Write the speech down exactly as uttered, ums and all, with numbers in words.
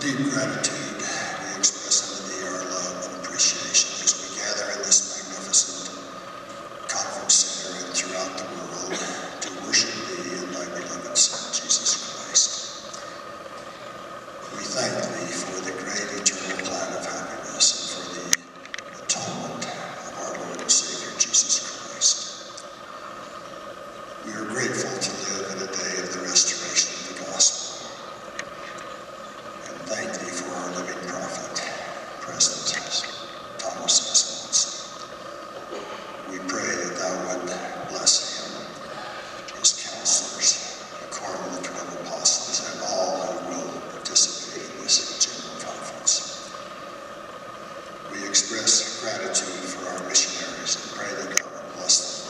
deep gratitude we express unto thee our love and appreciation as we gather in this magnificent conference center and throughout the world to worship thee and thy beloved Son, Jesus Christ. We thank thee for the great eternal plan of happiness and for the atonement of our Lord and Savior, Jesus Christ. We are grateful to live in a day of the restoration of the gospel. Thank thee for our living prophet, President S Monson. We pray that thou would bless him, his counselors, the quorum of the twelve apostles, and all who will participate in this general conference. We express gratitude for our missionaries and pray that thou would bless them